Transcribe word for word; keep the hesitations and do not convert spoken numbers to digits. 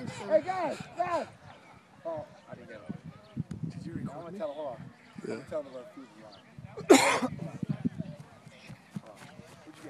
Hey guys, guys! Oh, I didn't get it. Did you I'm record gonna me? tell her. I'm Yeah. gonna tell them about food.